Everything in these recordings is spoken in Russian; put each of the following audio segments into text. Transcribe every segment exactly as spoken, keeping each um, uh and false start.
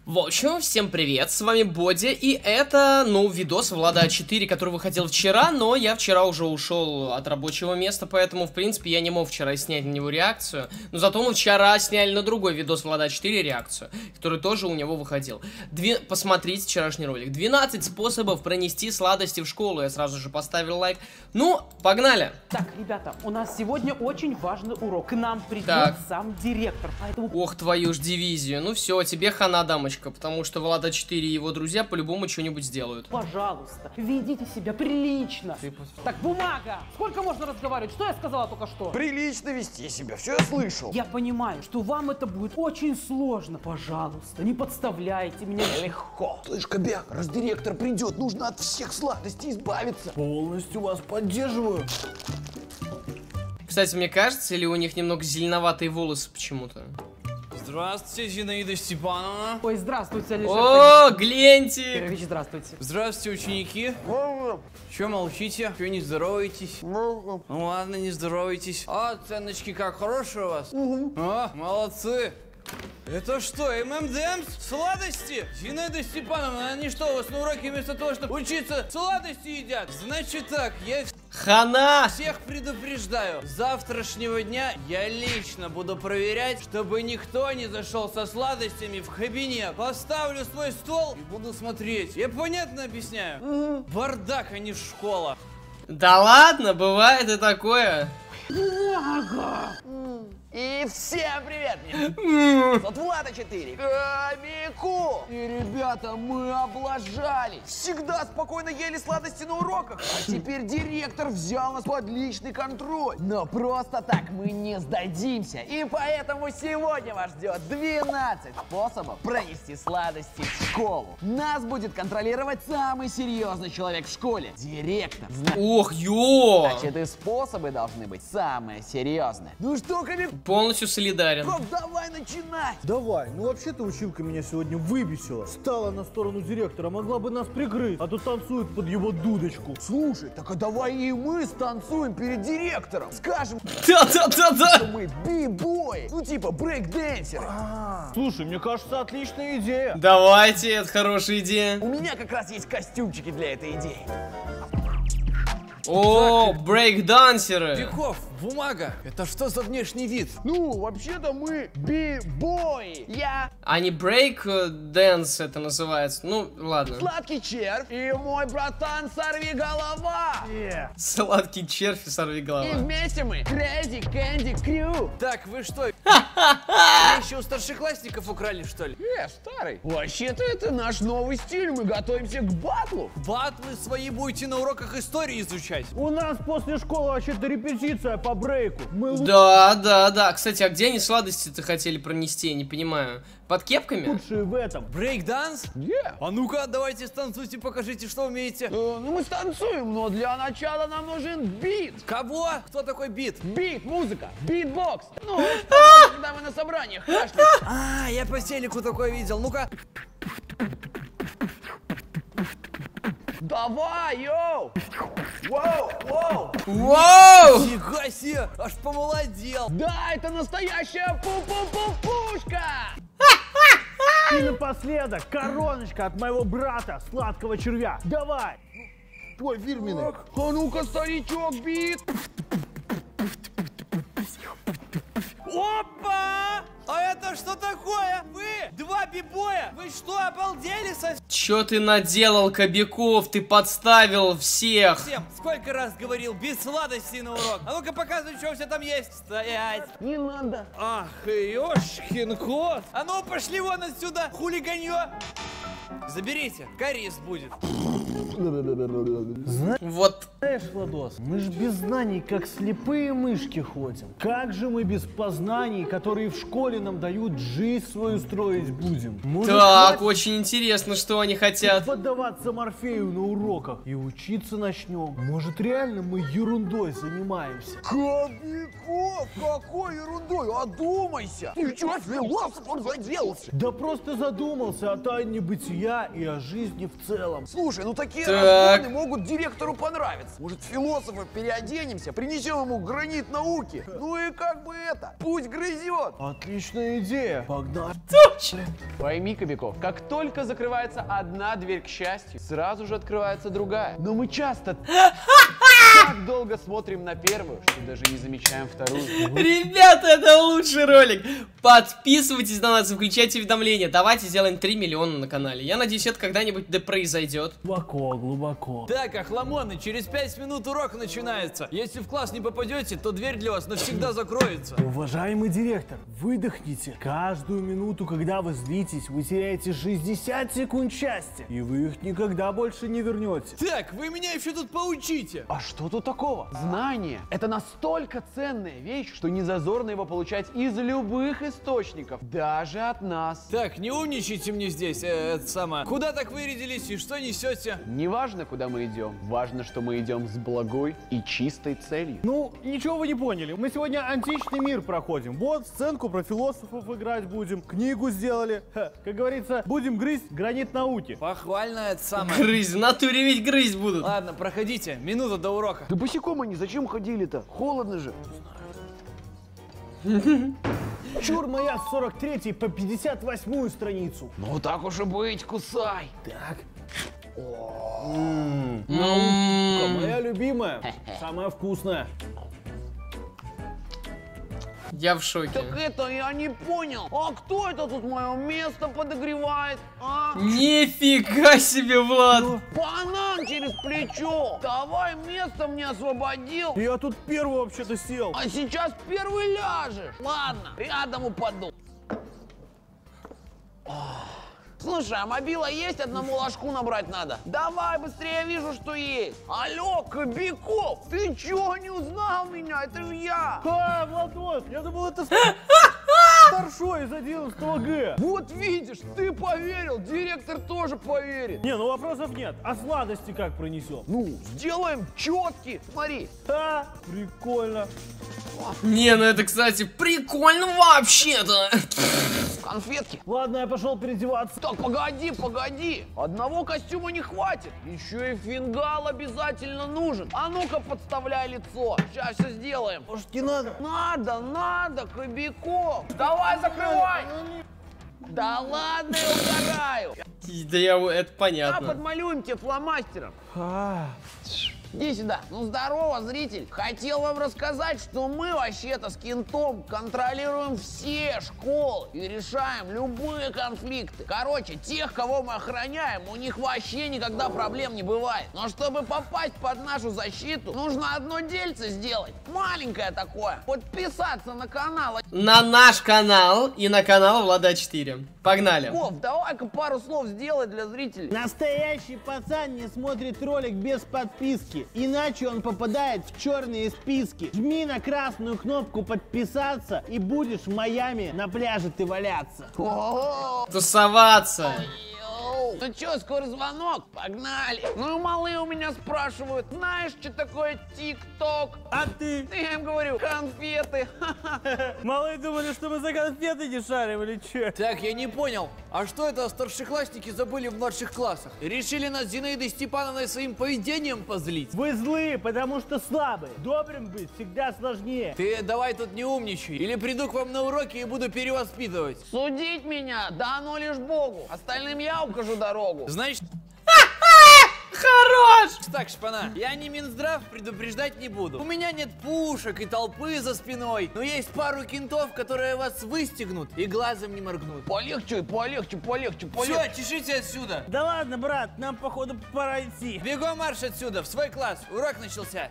В общем, всем привет, с вами Боди, и это, ну, видос Влада а четыре, который выходил вчера, но я вчера уже ушел от рабочего места, поэтому, в принципе, я не мог вчера снять на него реакцию, но зато мы вчера сняли на другой видос Влада а четыре реакцию, который тоже у него выходил. Дви... Посмотрите вчерашний ролик. двенадцать способов пронести сладости в школу, я сразу же поставил лайк. Ну, погнали! Так, ребята, у нас сегодня очень важный урок, к нам придет так. сам директор, поэтому... Ох, твою ж дивизию, ну все, тебе хана, дамочка. Потому что Влад а четыре и его друзья по-любому что-нибудь сделают. Пожалуйста, ведите себя прилично. Ты... Так, бумага! Сколько можно разговаривать? Что я сказала только что? Прилично вести себя, все я слышал. Я понимаю, что вам это будет очень сложно. Пожалуйста, не подставляйте меня. Легко. Слышь, Кобяк, раз директор придет, нужно от всех сладостей избавиться. Полностью вас поддерживаю. Кстати, мне кажется, или у них немного зеленоватые волосы почему-то? Здравствуйте, Зинаида Степановна. Ой, здравствуйте, Алишер. О, гляньте! Петрович, здравствуйте. Здравствуйте, ученики. Че молчите? Че не здороваетесь? Ну ладно, не здороваетесь. А, оценочки как, хорошие у вас? А, молодцы. Это что, эм эм дэ эмс? Сладости? Зинаида Степановна, они что, у вас на уроке вместо того, чтобы учиться, сладости едят? Значит так, я Хана! всех предупреждаю. С завтрашнего дня я лично буду проверять, чтобы никто не зашел со сладостями в кабинет. Поставлю свой стол и буду смотреть. Я понятно объясняю? Угу. Бардак, а не школа. Да ладно, бывает и такое. И всем привет! Тут Влад а четыре. Хомяку! И, ребята, мы облажались. Всегда спокойно ели сладости на уроках. А теперь директор взял нас под личный контроль. Но просто так мы не сдадимся. И поэтому сегодня вас ждет двенадцать способов пронести сладости в школу. Нас будет контролировать самый серьезный человек в школе. Директор. Ох, ё! Значит, и способы должны быть самые серьезные. Ну что, Хомяк? Полностью солидарен. Коп, давай начинать! Давай, ну вообще-то училка меня сегодня выбесила. Стала на сторону директора, могла бы нас прикрыть, а то танцует под его дудочку. Слушай, так а давай и мы станцуем перед директором. Скажем, Да-да-да-да! что мы би-бои, ну типа брейк-дэнсеры. Слушай, мне кажется, отличная идея. Давайте, это хорошая идея. У меня как раз есть костюмчики для этой идеи. О, брейк-дансеры. Беков, бумага. Это что за внешний вид? Ну, вообще-то мы би-бои. Я А не брейк-дэнс это называется. Ну, ладно. Сладкий червь и мой братан Сорвиголова. Сладкий червь и сорвиголова. И вместе мы Crazy Candy Crew. Так, вы что, вещи у старшеклассников украли, что ли? Э, старый. Вообще-то это наш новый стиль, мы готовимся к батлу. Батлы свои будете на уроках истории изучать. У нас после школы вообще-то репетиция по брейку. Мы Да, да, да. Кстати, а где они сладости-то хотели пронести, я не понимаю. Под кепками? лучшие в этом. Брейк-данс? Yeah. А ну-ка, давайте станцуйте, покажите, что умеете. Э, ну мы станцуем, но для начала нам нужен бит. Кого? Кто такой бит? Бит, музыка, битбокс. Ну, это когда мы на собраниях кашляем. А, я по телеку такое видел. Ну-ка. Давай, йоу! Воу, воу! Вау! Нифига себе, аж помолодел. Да, это настоящая пу-пу-пу-пушка! И напоследок короночка от моего брата, сладкого червя. Давай! Твой фирменный. А ну-ка, старичок, бит! Опа! А это что такое? Вы, два бибоя, вы что, обалдели совсем? Чё ты наделал, Кобяков? Ты подставил всех. Сколько раз говорил, без сладостей на урок. А ну-ка показывай, что у тебя там есть. Стоять. Не надо. Ах, ёшкин кот. А ну, пошли вон отсюда, хулиганье. Заберите, кариес будет. Вот. Знаешь, Владос, мы ж без знаний, как слепые мышки ходим. Как же мы без познаний, которые в школе нам дают, жизнь свою строить будем? Может, Так, хватит очень интересно, что они хотят. поддаваться Морфею на уроках и учиться начнем? Может, реально мы ерундой занимаемся? Кобяков, какой ерундой, одумайся! Ты чё, философом заделался? Да просто задумался о тайне бытия и о жизни в целом. Слушай, ну такие Такие Так. разгоны могут директору понравиться. Может, философов переоденемся, принесем ему гранит науки. Ну и как бы это, пусть грызет. Отличная идея. Погнали. Пойми, Кобяков, как только закрывается одна дверь, к счастью, сразу же открывается другая. Но мы часто так долго смотрим на первую, что даже не замечаем вторую. Ребята, это лучший ролик. Подписывайтесь на нас и включайте уведомления. Давайте сделаем три миллиона на канале. Я надеюсь, это когда-нибудь да произойдет. Глубоко, глубоко. Так, охламоны, через пять минут урок начинается. Если в класс не попадете, то дверь для вас навсегда закроется. Уважаемый директор, выдохните. Каждую минуту, когда вы злитесь, вы теряете шестьдесят секунд счастья. И вы их никогда больше не вернете. Так, вы меня еще тут поучите. А что тут такого? Знание – это настолько ценная вещь, что не зазорно его получать из любых источников, даже от нас. Так, не умничайте мне здесь, э, это самое. Куда так вырядились и что несете? Не важно, куда мы идем, важно, что мы идем с благой и чистой целью. Ну, ничего вы не поняли. Мы сегодня античный мир проходим. Вот, сценку про философов играть будем. Книгу сделали. Ха, как говорится, будем грызть гранит науки. Похвально это самое. Грызть, в натуре ведь грызть будут. Ладно, проходите, минута до урока. Да босиком они зачем ходили-то? Холодно же. Чур моя с сорок третьей по пятьдесят восьмую страницу. Ну так уж и быть, кусай. Так. М. Моя любимая, самая вкусная. Я в шоке. Так это я не понял. А кто это тут мое место подогревает? А? Нифига себе, Влад. Банан через плечо. Давай место мне освободил. Я тут первый вообще-то сел. А сейчас первый ляжешь. Ладно, рядом упаду. Слушай, а мобила есть? Одному ложку набрать надо. Давай быстрее, я вижу, что есть. Алло, Кобяков, ты чё, не узнал меня? Это же я. А, Владос, я думал, это старшой из одиннадцатого Г. Вот видишь, ты поверил, директор тоже поверит. Не, ну вопросов нет. А сладости как пронесем? Ну, сделаем четкий. Смотри. А, прикольно. Не, ну это, кстати, прикольно вообще-то. Конфетки. Ладно, я пошел переодеваться. Так, погоди, погоди. Одного костюма не хватит. Еще и фингал обязательно нужен. А ну-ка, подставляй лицо. Сейчас все сделаем. Может, не надо? Надо, надо, Кобяков. Давай, закрывай. Да ладно, я угораю. Да я, это А, понятно. подмалюем тебе фломастером. А, Иди сюда. Ну, здорово, зритель. Хотел вам рассказать, что мы вообще-то с Кентом контролируем все школы и решаем любые конфликты. Короче, тех, кого мы охраняем, у них вообще никогда проблем не бывает. Но чтобы попасть под нашу защиту, нужно одно дельце сделать. Маленькое такое. Подписаться на канал. На наш канал и на канал Влада четыре. Погнали. Вов, давай-ка пару слов сделай для зрителей. Настоящий пацан не смотрит ролик без подписки, иначе он попадает в черные списки. Жми на красную кнопку подписаться и будешь в Майами на пляже ты валяться. Ого! Тусоваться. Йоу. Ну чё, скоро звонок? Погнали. Ну и малые у меня спрашивают, знаешь, что такое ТикТок? А ты? Я им говорю, конфеты. Малые думали, что мы за конфеты не шарим или че? Так, я не понял, а что это старшеклассники забыли в младших классах? Решили нас с Зинаидой Степановной своим поведением позлить? Вы злые, потому что слабые. Добрым быть всегда сложнее. Ты давай тут не умничай, или приду к вам на уроки и буду перевоспитывать. Судить меня дано лишь Богу. Остальным я укажу дорогу. Значит, Хорош! так, шпана, я не Минздрав, предупреждать не буду. У меня нет пушек и толпы за спиной, но есть пару кентов, которые вас выстегнут и глазом не моргнут. Полегче, полегче, полегче, Все, полегче. чешите отсюда. Да ладно, брат, нам походу пора идти. Бегом марш отсюда, в свой класс, урок начался.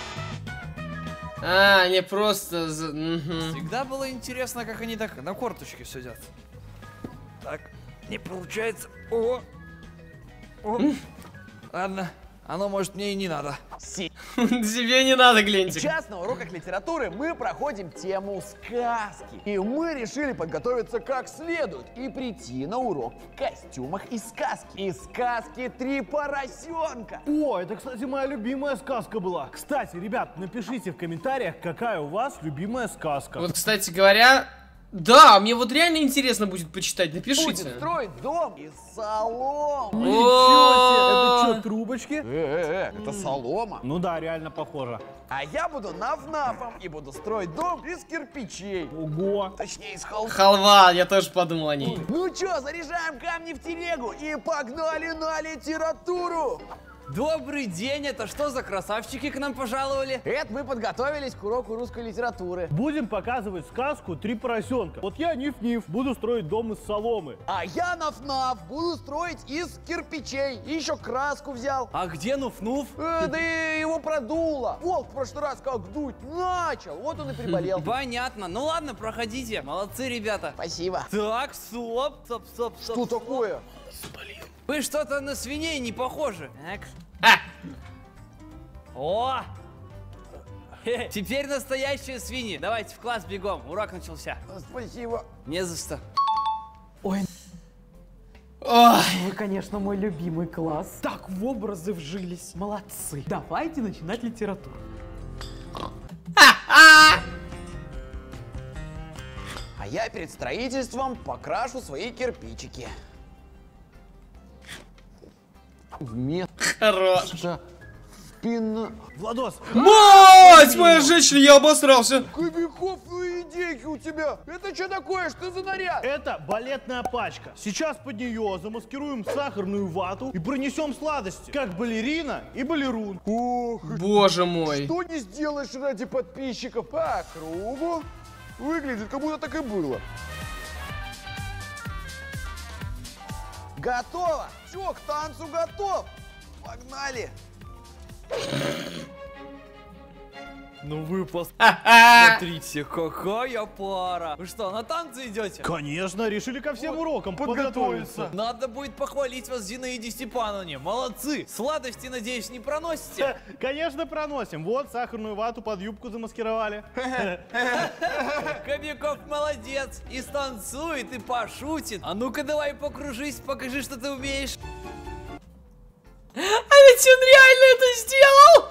А, не просто... за- мгм. Всегда было интересно, как они так на корточке сидят. Так, не получается. О, о. Ладно, оно, может, мне и не надо. Тебе не надо, Глентик. Сейчас на уроках литературы мы проходим тему сказки. И мы решили подготовиться как следует и прийти на урок в костюмах из сказки. Из сказки «Три поросенка». О, это, кстати, моя любимая сказка была. Кстати, ребят, напишите в комментариях, какая у вас любимая сказка. Вот, кстати говоря, Да, мне вот реально интересно будет почитать, напишите. Будет строить дом из соломы. Ничего себе! Это что, трубочки? Э-э-э, это солома. Ну да, реально похоже. А я буду нафнафом и буду строить дом из кирпичей. Ого! Точнее, из холма. Халва, я тоже подумал о ней. Ну чё, заряжаем камни в телегу и погнали на литературу. Добрый день, это что за красавчики к нам пожаловали? Это мы подготовились к уроку русской литературы. Будем показывать сказку «Три поросенка». Вот я, Ниф-Ниф, буду строить дом из соломы. А я нафнаф буду строить из кирпичей. И еще краску взял. А где Нуф-Нуф? Э, да и его продуло. Волк в прошлый раз как дуть начал. Вот он и приболел. Понятно. Ну ладно, проходите. Молодцы, ребята. Спасибо. Так, стоп, стоп, стоп, стоп. Что такое? Вы что-то на свиней не похожи. Так. А! О! Хе, теперь настоящие свиньи. Давайте в класс бегом. Урок начался. Спасибо. Не за что. Ой. Вы, конечно, мой любимый класс. Так в образы вжились. Молодцы. Давайте начинать литературу. А я перед строительством покрашу свои кирпичики. Вместо Хорош. спина... Владос! Мать моя женщина, я обосрался. Кобяков, ну идейки у тебя. Это что такое? Что за наряд? Это балетная пачка. Сейчас под нее замаскируем сахарную вату и пронесем сладости, как балерина и балерун. Ох, Боже мой. что не сделаешь ради подписчиков? По кругу. Выглядит, как будто так и было. Готово! Все, к танцу готов! Погнали! Ну вы посмотрите, какая пара. Вы что, на танцы идете? Конечно, решили ко всем урокам подготовиться. Надо будет похвалить вас Зинаиде Степановне. Молодцы. Сладости, надеюсь, не проносите? Конечно, проносим. Вот сахарную вату под юбку замаскировали. Кобяков молодец. И станцует, и пошутит. А ну-ка давай покружись, покажи, что ты умеешь. А ведь он реально это сделал!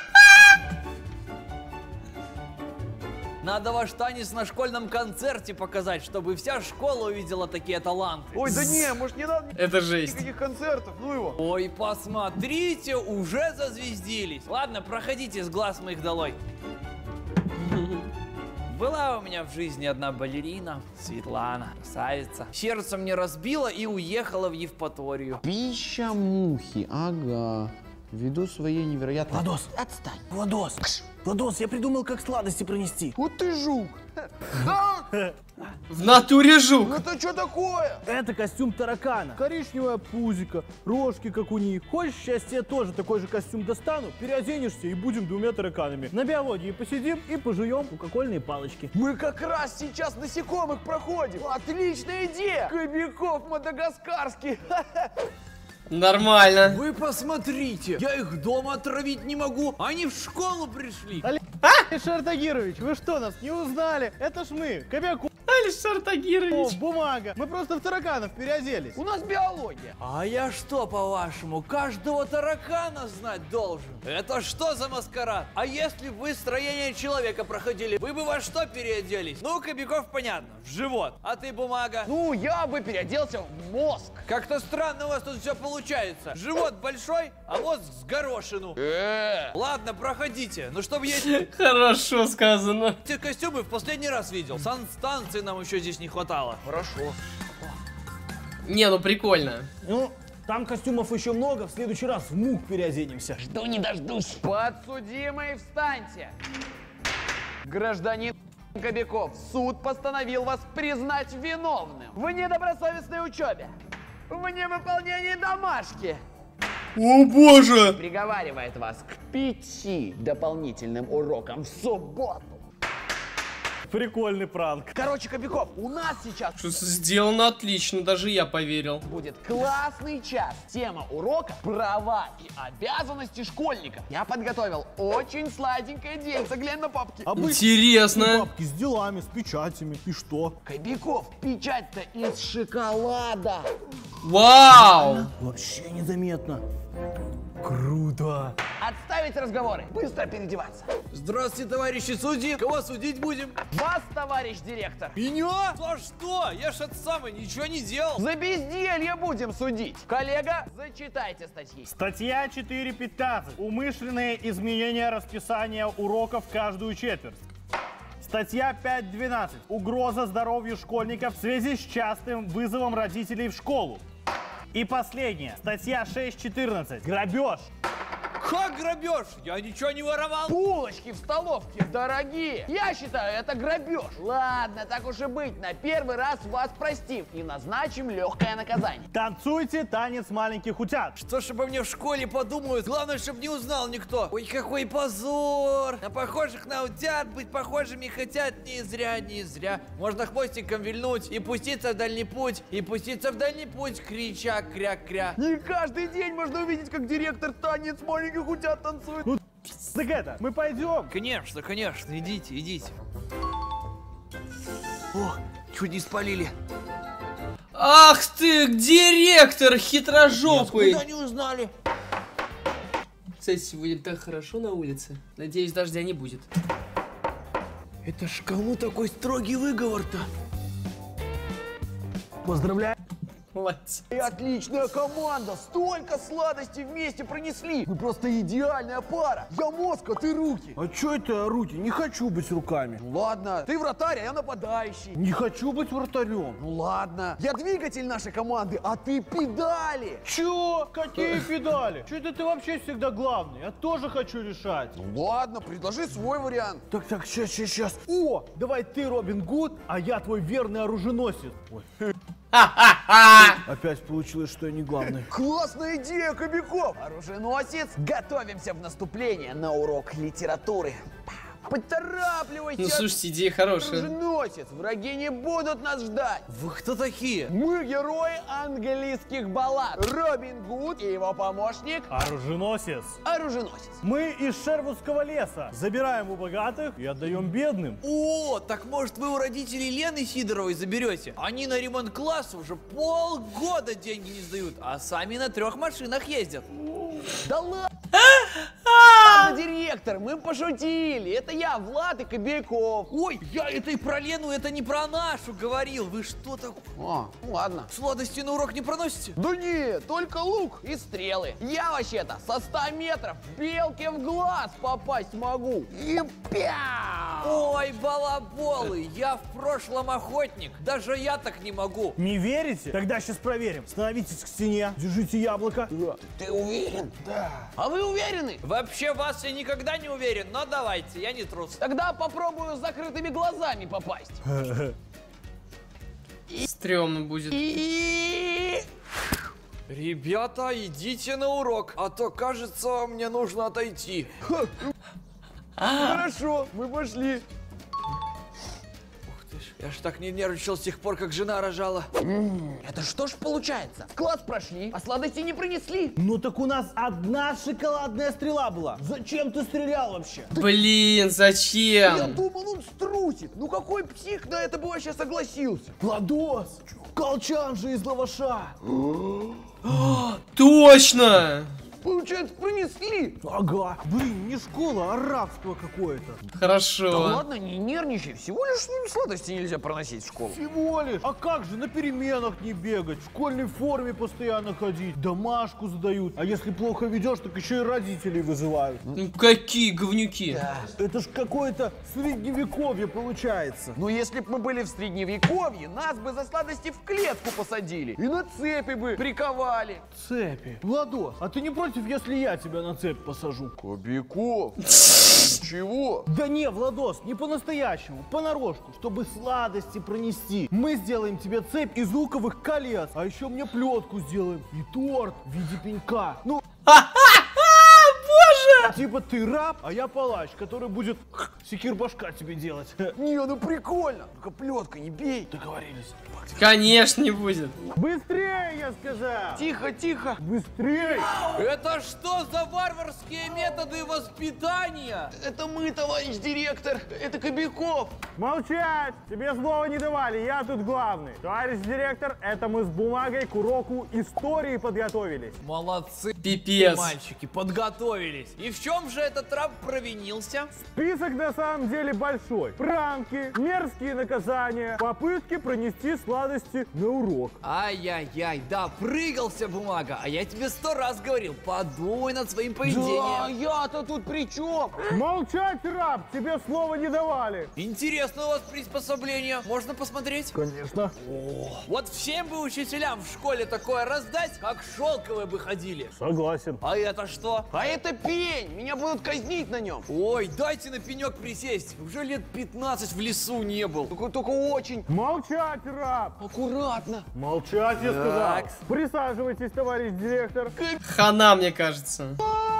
Надо ваш танец на школьном концерте показать, чтобы вся школа увидела такие таланты. Ой, да не, может не надо Это жесть. никаких концертов, ну его. Ой, посмотрите, уже зазвездились. Ладно, проходите, с глаз моих долой. Была у меня в жизни одна балерина, Светлана, красавица. Сердце мне разбило и уехала в Евпаторию. Пища мухи, ага. Ввиду своей невероятной... Владос, отстань. Владос, Владос, я придумал, как сладости пронести. Вот ты жук. Да? В натуре жук. Это что такое? Это костюм таракана. Коричневая пузика, рожки, как у них. Хочешь, сейчас тебе тоже такой же костюм достану, переоденешься и будем двумя тараканами. На биологии посидим и пожуем кока-кольные палочки. Мы как раз сейчас насекомых проходим. Отличная идея. Кобяков мадагаскарский. Нормально. Вы посмотрите, я их дома отравить не могу, они в школу пришли. Алишер Тагирович, вы что, нас не узнали? Это ж мы, Кобяков, Алишер Тагирович. бумага. Мы просто в тараканов переоделись. У нас биология. А я что, по-вашему, каждого таракана знать должен? Это что за маскарад? А если бы вы строение человека проходили, вы бы во что переоделись? Ну, Кобяков, понятно, в живот. А ты, бумага? Ну, я бы переоделся в мозг. Как-то странно у вас тут все получается. Живот большой, а мозг с горошину. Э. Ладно, проходите. Ну, чтобы я Хорошо сказано. эти костюмы в последний раз видел. Санстанции нам еще здесь не хватало. Хорошо. Не, ну прикольно. Ну, там костюмов еще много, в следующий раз в мук переоденемся. Жду не дождусь. Подсудимые, встаньте. Гражданин Кобяков, суд постановил вас признать виновным в недобросовестной учебе, в невыполнении домашки. О боже! Приговаривает вас к пяти дополнительным урокам в субботу. Прикольный пранк. Короче, Кобяков, у нас сейчас Что сделано отлично, даже я поверил. будет классный час. Тема урока – права и обязанности школьника. Я подготовил очень сладенькое дельце. Глянь на папки. Интересно. Папки с делами, с печатями. И что? Кобяков, печать-то из шоколада. Вау! Вообще незаметно. Круто. Отставить разговоры. Быстро переодеваться. Здравствуйте, товарищи судьи. Кого судить будем? Вас, товарищ директор. Меня? За что? Я ж это самое ничего не делал. За безделье будем судить. Коллега, зачитайте статьи. Статья четыре пятнадцать. Умышленное изменение расписания уроков каждую четверть. Статья пять двенадцать. Угроза здоровью школьников в связи с частым вызовом родителей в школу. И последняя. Статья шесть четырнадцать. Грабеж. Как грабеж? Я ничего не воровал. Булочки в столовке дорогие. Я считаю, это грабеж. Ладно, так уж и быть. На первый раз вас простим и назначим легкое наказание. Танцуйте танец маленьких утят. Что ж обо мне в школе подумают? Главное, чтобы не узнал никто. Ой, какой позор. На похожих на утят быть похожими хотят не зря, не зря. Можно хвостиком вильнуть и пуститься в дальний путь. И пуститься в дальний путь, крича, кря-кря. Не каждый день можно увидеть, как директор танец маленьких утят танцует. Ну, так это, мы пойдем. Конечно, конечно, идите, идите. О, чуть не спалили. Ах ты, директор хитрожопый! Куда не узнали? Кстати, сегодня так хорошо на улице. Надеюсь, дождя не будет. Это ж кому такой строгий выговор-то? Поздравляю. Молодец. И отличная команда! Столько сладостей вместе пронесли! Мы просто идеальная пара! Я мозг, а ты руки! А чё это руки? Не хочу быть руками. Ну ладно, ты вратарь, а я нападающий. Не хочу быть вратарем. Ну ладно, я двигатель нашей команды, а ты педали! Чё? Какие педали? Чё это ты вообще всегда главный? Я тоже хочу решать. Ну ладно, предложи свой вариант. Так, так, сейчас, сейчас, сейчас. О, давай ты Робин Гуд, а я твой верный оруженосец. Ой. Опять получилось, что я не главный. Классная идея, Кобяков! Оруженосец, готовимся в наступление на урок литературы. Поторапливайся! Ну, слушайте, идея хорошая. Оруженосец, враги не будут нас ждать. Вы кто такие? Мы герои английских баллад. Робин Гуд и его помощник Оруженосец. оруженосец. Мы из Шервудского леса. Забираем у богатых и отдаем бедным. О, так может вы у родителей Лены Сидоровой заберете? Они на ремонт класса уже полгода деньги не сдают, а сами на трех машинах ездят. Да ладно! Ладно, директор, мы пошутили. Это я, Влад и Кобяков. Ой, я это и про Лену, это не про нашу говорил. Вы что такое? А, ну ладно. Сладости на урок не проносите? Да нет, только лук и стрелы. Я вообще-то со ста метров белке в глаз попасть могу. И пяу! Ой, балаболы, я в прошлом охотник. Даже я так не могу. Не верите? Тогда сейчас проверим. Становитесь к стене, держите яблоко. Да. Ты уверен? Да. А вы уверены? Вообще вас я никогда не уверен, но давайте, я не трус. Тогда попробую с закрытыми глазами попасть. Стрёмно будет. И... Ребята, идите на урок, а то, кажется, мне нужно отойти. Хорошо, мы пошли. Я ж так не нервничал с тех пор, как жена рожала. Это что ж получается? В класс прошли, а сладости не принесли. Ну так у нас одна шоколадная стрела была. Зачем ты стрелял вообще? Блин, Я зачем? думал, он струсит. Ну какой псих на это бы вообще согласился? Владос, колчан же из лаваша. Точно! Получается, принесли. Ага. Блин, не школа, а рабство какое-то. Хорошо. Да ладно, не нервничай. Всего лишь ну, сладости нельзя проносить в школу. Всего лишь. А как же на переменах не бегать, в школьной форме постоянно ходить, домашку задают. А если плохо ведешь, так еще и родителей вызывают. Ну какие говнюки. Это ж какое-то средневековье получается. Ну если бы мы были в средневековье, нас бы за сладости в клетку посадили. И на цепи бы приковали. Цепи. Владос, а ты не против, если я тебя на цепь посажу? Кобяков. Чего? Да не, Владос, не по-настоящему, понарошку, чтобы сладости пронести. Мы сделаем тебе цепь из луковых колец, а еще мне плетку сделаем и торт в виде пенька. Ну, Боже! Типа ты раб, а я палач, который будет секир башка тебе делать. Не, ну прикольно. Только плеткой не бей. Договорились. Конечно, не будет. Быстрее, я сказал! Тихо, тихо. Быстрее! Это что за варварские методы воспитания? Это мы, товарищ директор. Это Кобяков. Молчать! Тебе слова не давали, я тут главный. Товарищ директор, это мы с бумагой к уроку истории подготовились. Молодцы, Пипец. мальчики, подготовились. И в чем же этот раб провинился? Список на самом деле большой. Пранки, мерзкие наказания, попытки пронести сладости на урок. Ай-яй-яй, да, прыгался бумага, а я тебе сто раз говорил, подумай над своим поведением. Да, я-то тут при чем? Молчать, раб, тебе слова не давали. Интересно у вас приспособление, можно посмотреть? Конечно. Вот всем бы учителям в школе такое раздать, как шелковые бы ходили. Согласен. А это что? А это пень. Меня будут казнить на нем. Ой, дайте на пенек присесть. Уже лет пятнадцать в лесу не был. Только, только очень Молчать, раб. аккуратно. Молчать, я сказал. Так. Присаживайтесь, товарищ директор. Хана, мне кажется.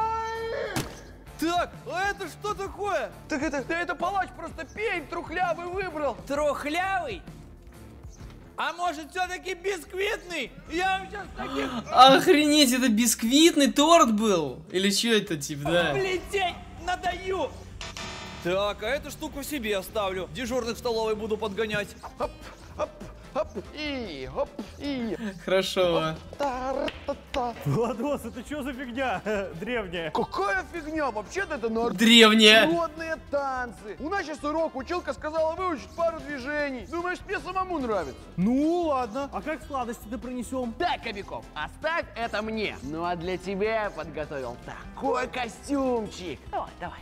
Так, а это что такое? Так это, да это палач просто пень трухлявый выбрал. Трухлявый? А может, все-таки бисквитный? Я вам сейчас таким Охренеть, это бисквитный торт был? Или что это, типа, да? плетень надаю. Так, а эту штуку себе оставлю. Дежурных в столовой буду подгонять. Хоп, хоп, хоп, и, хоп, и. Хорошо. Та-ра-та-та. Владос, это что за фигня древняя? Какая фигня? Вообще-то это Древняя. народные танцы. У нас сейчас урок, училка сказала выучить пару движений. Думаешь, мне самому нравится? Ну ладно, а как сладости-то принесем? Да, Кобяков, оставь это мне. Ну а для тебя я подготовил такой костюмчик. Давай, давай.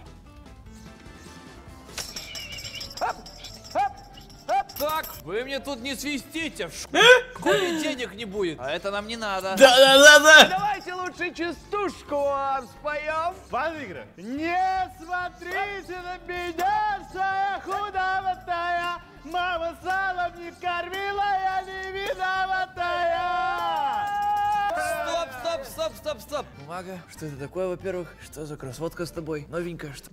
Хоп, хоп, хоп. Так, вы мне тут не свистите. В школе денег не будет. А это нам не надо. Да-да-да-да. Давайте лучше частушку вам споем. Подыграй. Не смотрите на меня, вся худоватая. Мама салом не кормила, я не виноватая. Стоп, стоп, стоп, стоп, стоп. Бумага, что это такое, во-первых? Что за красотка с тобой? Новенькая, что?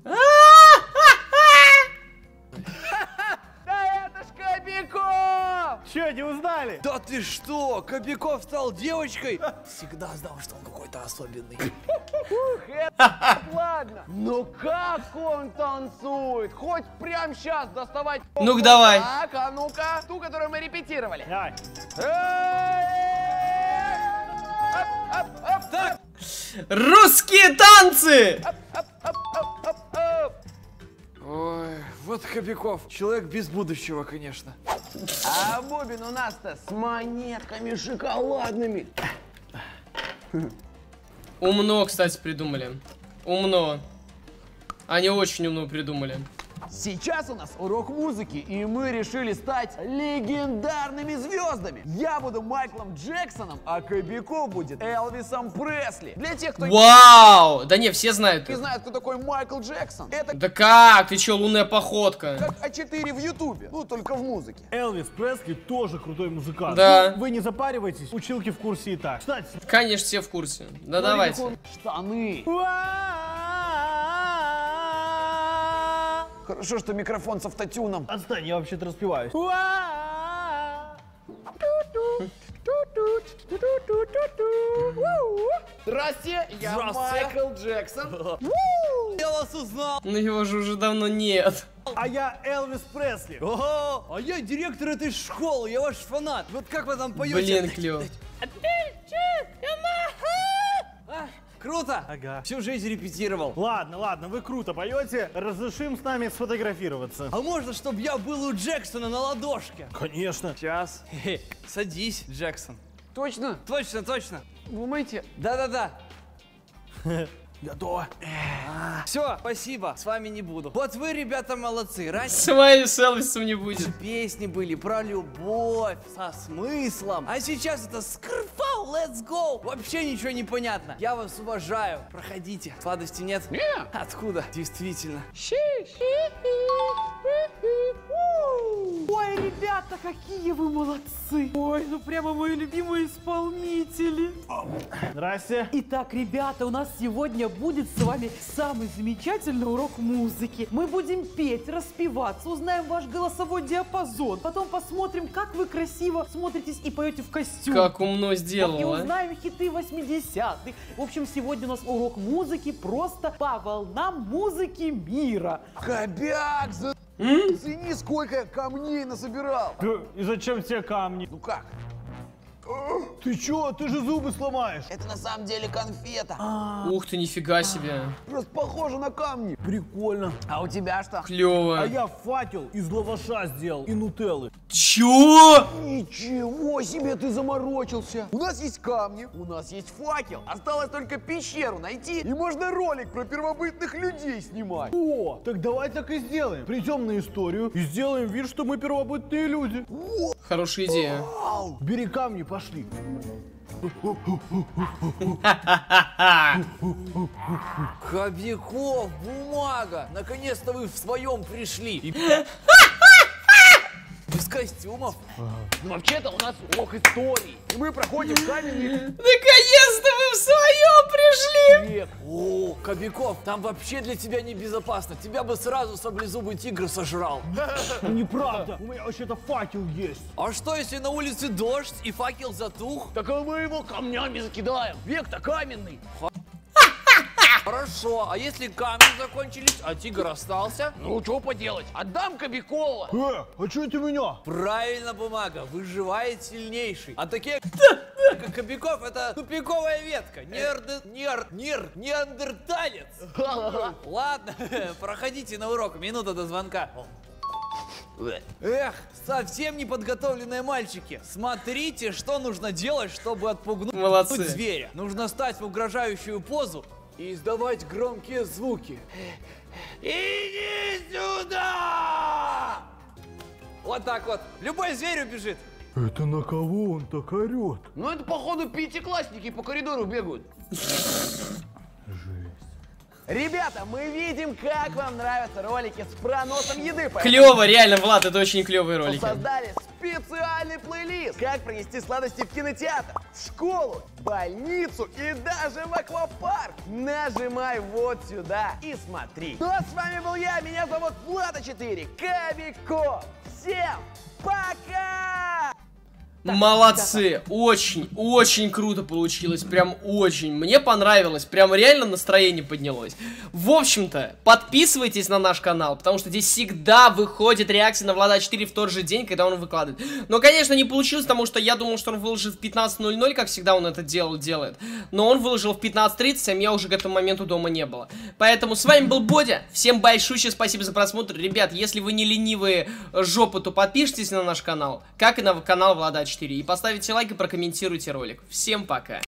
Да это ж Кобяков! Че, не узнали? Да ты что? Кобяков стал девочкой? Всегда знал, что он какой-то особенный. Ладно. Ну как он танцует? Хоть прямо сейчас доставать. Ну-ка, давай. Так, а ну-ка. Ту, которую мы репетировали. Давай. Оп, оп, оп, Так, Русские танцы! оп, оп, оп, оп, оп. ой, вот Кобяков. Человек без будущего, конечно. А бубен у нас-то с монетками шоколадными. Умно, кстати, придумали. Умно. Они очень умно придумали. Сейчас у нас урок музыки, и мы решили стать легендарными звездами. Я буду Майклом Джексоном, а Кобяков будет Элвисом Пресли. Для тех, кто Вау! Да не, все знают. не знает, кто такой Майкл Джексон, это Да как? Ты чё, лунная походка? как А четыре в Ютубе, ну только в музыке. Элвис Пресли тоже крутой музыкант. Да. Ну, вы не запаривайтесь, училки в курсе и так. Кстати, Конечно, все в курсе. Да Смотри, давайте. как он- Штаны. Хорошо, что микрофон с автотюном. отстань, я вообще-то распеваюсь. Здрасте, я Здравствуйте. Майкл Джексон. Я вас узнал. Ну его же уже давно нет. А я Элвис Пресли. Ого, а я директор этой школы, я ваш фанат. Вот как вы там поете? Блин, клево. А, круто. Ага. Всю жизнь репетировал. Ладно, ладно, вы круто поете. Разрешим с нами сфотографироваться. А можно, чтобы я был у Джексона на ладошке? Конечно. Сейчас. Хе-хе. Садись, Джексон. Точно? Точно, точно. Думаете? Да-да-да. Готово. Все, спасибо, с вами не буду. Вот вы, ребята, молодцы. Раньше С вами с Элвисом не будет. песни были про любовь, со смыслом. А сейчас это скрфау, let's go. Вообще ничего не понятно. Я вас уважаю. Проходите. Сладости нет? Не. Откуда? Действительно. Ой, ребята, какие вы молодцы! Ой, ну прямо мои любимые исполнители! Здрасте. Итак, ребята, у нас сегодня будет с вами самый замечательный урок музыки. Мы будем петь, распеваться, узнаем ваш голосовой диапазон. Потом посмотрим, как вы красиво смотритесь и поете в костюме. Как умно И сделала. узнаем хиты восьмидесятых. В общем, сегодня у нас урок музыки просто по волнам музыки мира. Кобяк, за... Цени, сколько я камней насобирал. Да, и зачем тебе камни? Ну как? Ты чё? Ты же зубы сломаешь. Это на самом деле конфета. Ух ты, нифига себе. Просто похоже на камни. Прикольно. А у тебя что? Клево. А я факел из лаваша сделал и нутеллы. Чё? Ничего себе, ты заморочился. У нас есть камни, у нас есть факел. Осталось только пещеру найти, и можно ролик про первобытных людей снимать. О, так давай так и сделаем. Придем на историю и сделаем вид, что мы первобытные люди. Хорошая идея. Вау! Бери камни, пошли. Кобяков, бумага! Наконец-то вы в своем пришли. И... Без костюмов. Ну вообще-то у нас урок истории, и мы проходим каменный Наконец-то вы в своем пришли! век. О, Кобяков, там вообще для тебя небезопасно. Тебя бы сразу саблезубый тигр сожрал. Неправда. У меня вообще-то факел есть. А что, если на улице дождь и факел затух? Так а мы его камнями закидаем. Век-то каменный. Хорошо, а если камни закончились, а тигр остался? Ну что поделать? Отдам Кобякова. Э, а что это меня? Правильно, бумага, выживает сильнейший. А такие, как Кобяков, это тупиковая ветка. Нерд, нер, нер, неандерталец. Ладно, проходите на урок, минута до звонка. Эх, совсем неподготовленные мальчики. Смотрите, что нужно делать, чтобы отпугнуть Молодцы. зверя. Нужно стать в угрожающую позу и издавать громкие звуки. Иди сюда! Вот так вот. Любой зверь убежит. Это на кого он так орет? Ну это походу пятиклассники по коридору бегают. Ребята, мы видим, как вам нравятся ролики с проносом еды. поэтому Клево, реально, Влад, это очень клевые ролики. Создали специальный плейлист. Как принести сладости в кинотеатр, в школу, в больницу и даже в аквапарк. Нажимай вот сюда и смотри. Ну а с вами был я, меня зовут Влад а четыре, Кобяков. Всем пока! Молодцы, очень, очень круто получилось, прям очень, мне понравилось, прям реально настроение поднялось. В общем-то, подписывайтесь на наш канал, потому что здесь всегда выходит реакция на Влада а четыре в тот же день, когда он выкладывает. Но, конечно, не получилось, потому что я думал, что он выложит в пятнадцать ноль ноль, как всегда он это делал, делает. Но он выложил в пятнадцать тридцать, а меня уже к этому моменту дома не было. Поэтому с вами был Бодя, всем большущее спасибо за просмотр. Ребят, если вы не ленивые жопы, то подпишитесь на наш канал, как и на канал Влада а четыре. И поставите лайк и прокомментируйте ролик. Всем пока!